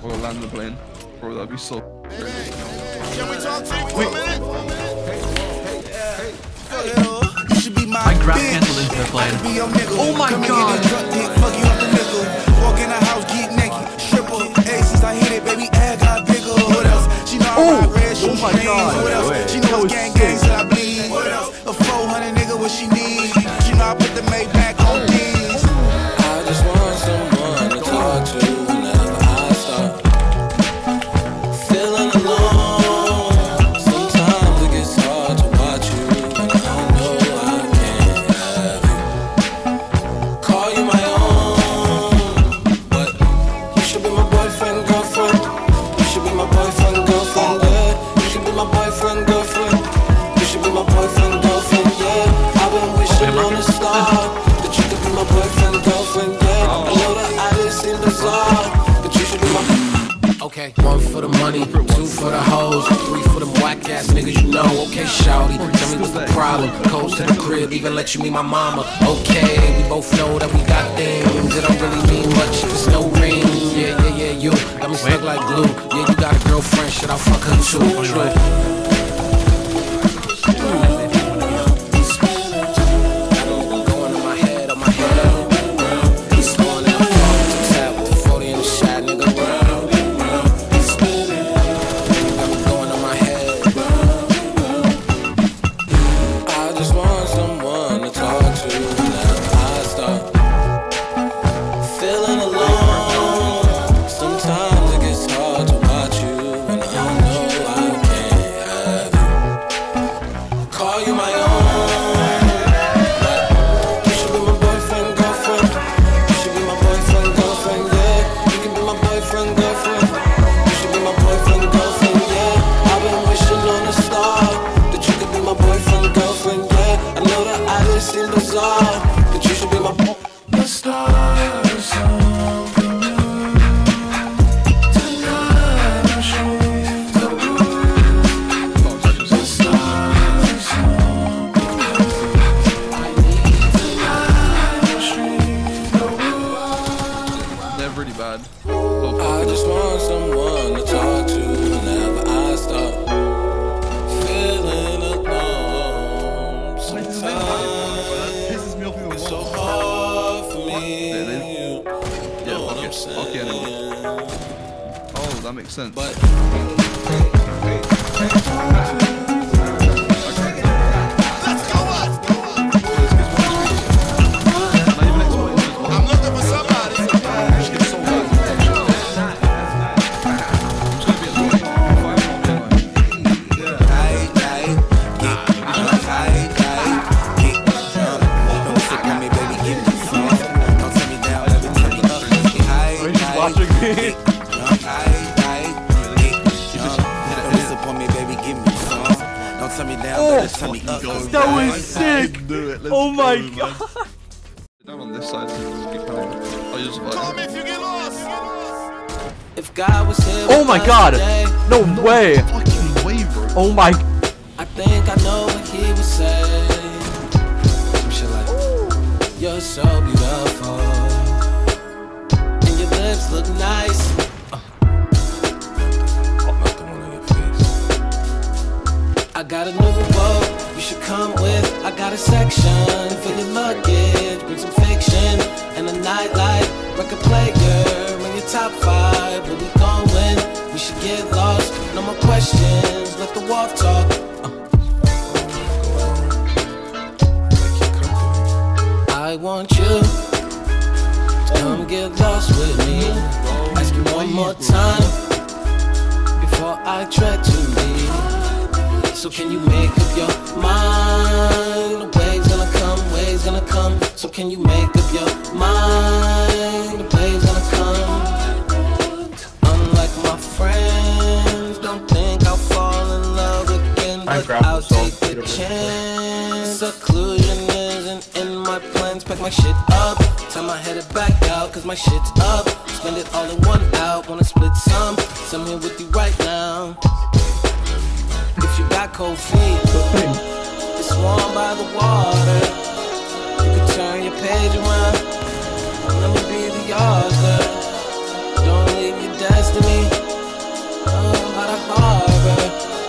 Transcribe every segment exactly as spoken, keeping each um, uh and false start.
Or land the plane. Bro, that'd be so. Hey, hey, can we talk to you for a minute? Hey, hey, hey, hey. You should be my I grab canceled into the plane. Oh my god. Fuck you up the nickel. Walk in the house, get naked. Triple. Hey, since I hit it, baby, ass got bigger. What else? She know I ride red shoes. Oh my god. What else? She knows gang gangs that I bleed. What else? A four hundred nigga, what she need? She know I put the mate back on these. I just want someone to talk to whenever I start feeling alone. Sometimes it gets hard to watch you, and I know I can't have you. Call you my own, but you should be my boyfriend, girlfriend. You should be my boyfriend, girlfriend, yeah. You should be my boyfriend, girlfriend. You should be my boyfriend, girlfriend, yeah. I've been wishing on a star that you could be my boyfriend, girlfriend, yeah. I know that I didn't seem bizarre, but you should be my. Okay, one for the money, two for the hoes, three for them whack ass niggas, you know. Okay, shawty, tell me what's the problem. Coast to the crib, even let you meet my mama. Okay, we both know that we got things. It don't really mean much if it's no ring. Yeah, yeah, yeah, you got me stuck like glue. Yeah, you got a girlfriend, shit, I'll fuck her too. True. I just want someone to talk to whenever I start feeling alone. Sometimes it's so hard for me. Yeah, okay. Okay, anyway. Oh, that makes sense. But Oh, that was sick! Oh my god! Down on this side, so keep coming. I'll use Call me if you get lost. if God was here, Oh my god! No way! Fucking way, bro. Oh my! I think I know what he would say. Some shit like, you're so beautiful, and your lips look nice. I got a new boat, you should come with. I got a section for your luggage. Bring some fiction and a nightlight. Record player in your top five. Where we going? We should get lost. No more questions, let the walk talk. uh. I want you to come get lost with me. Ask you one more time before I tread to leave. So can you make up your mind? The wave's gonna come, wave's gonna come. So can you make up your mind? The wave's gonna come. Unlike my friends, don't think I'll fall in love again, but I'll take the chance. Seclusion isn't in my plans. Pack my shit up, time I headed back out, cause my shit's up. Spend it all in one out, wanna split some. So I'm here with you right now. If you got cold feet, it's warm by the water. You can turn your page around. Let me be the author. Don't leave your desk destiny. Oh, out of harbor.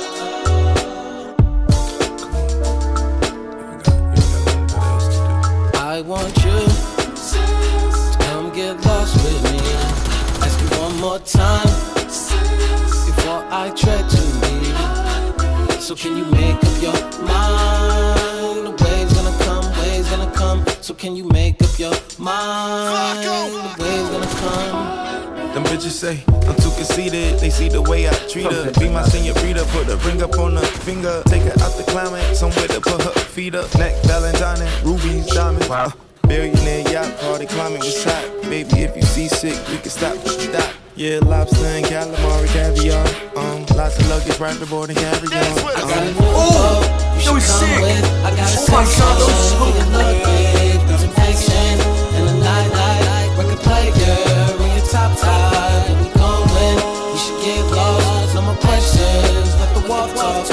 I want you to come get lost with me. Ask you one more time before I tread to leave. So can you make up your mind? The wave's gonna come, wave's gonna come. So can you make up your mind? The wave's gonna come. Them bitches say I'm too conceited. They see the way I treat her. Be my senorita, put a ring up on her finger. Take her out the climate, somewhere to put her feet up. Neck, Valentine, rubies, diamonds. Wow. Uh, billionaire yacht party, climbing was hot. Baby, if you seasick, we can stop the stop. Yeah, lobster and calamari, caviar. Um, lots of luggage, ride the board and carry on. Um, Oh, that was sick. I got Oh my god, that was so good. Some action and a night night. Record player in your top five. And we gon' win. We should get lost. No more questions. Let the walk talk.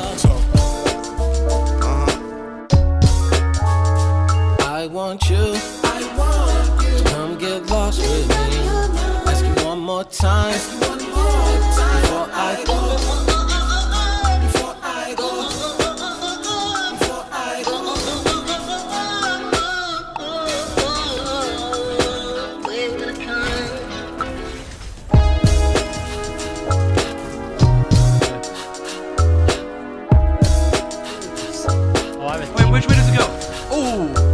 I want you. I want you to come get lost with me. Ask you one more time before I go. Before I go. Before I go. We're gonna come. Wait, which way does it go? Oh.